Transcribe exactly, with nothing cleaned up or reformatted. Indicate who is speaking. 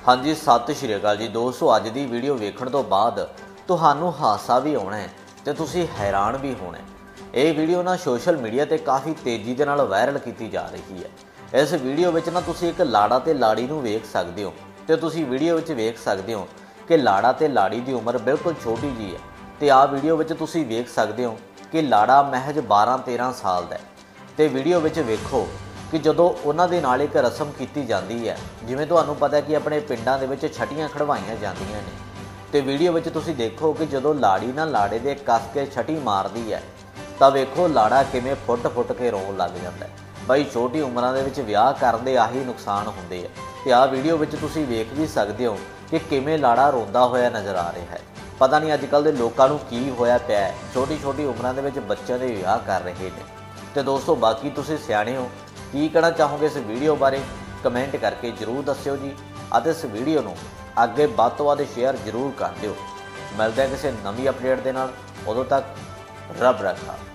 Speaker 1: हाँ जी, सत श्री अकाल जी दोस्तों। अज की वीडियो वेखण तो बाद तुहानू हासा भी आना है तो तुसी हैरान भी होना है। ये वीडियो ना सोशल मीडिया ते काफ़ी तेज़ी दे नाल वायरल की जा रही है। इस वीडियो में ना तुसी एक लाड़ा ते लाड़ी नूं वेख सकते हो तो तुसी वीडियो में वेख सकते हो कि लाड़ा ते लाड़ी की उम्र बिल्कुल छोटी जी है। तो आ वीडियो में तुसी वेख सकते हो कि लाड़ा महज बारह तेरह साल का है। तो वीडियो में वेखो कि जदों उन्हां दे नाल एक रस्म की जाती है, जिवें तुहानूं पता है कि अपने पिंडां दे विच छटियां खड़वाइयां जांदियां ने। तो वीडियो में तुसी देखो कि जदों लाड़ी ना लाड़े दे कस के छटी मारदी है तो वेखो लाड़ा किवें फुट फुट के रोण लग जाता है। बई छोटी उम्रां दे विच विआह करन दे आही नुकसान हुंदे आ। ते आ वीडियो में तुसी वेख भी सकते हो कि किवें लाड़ा रोंदा होया नज़र आ रहा है। पता नहीं अजकल दे लोकां नूं की होया पिया है, छोटी छोटी उम्रां दे विच बच्चों दे विआह कर रहे हैं। तो दोस्तों बाकी तुसी सियाणे हो, की कहना चाहोगे इस वीडियो बारे कमेंट करके जरूर दस्सिओ जी। और इस वीडियो को अगे वध तो वध शेयर जरूर कर दिओ। मिलते हैं किसी नवी अपडेट के नाल, उदों तक रब रखा।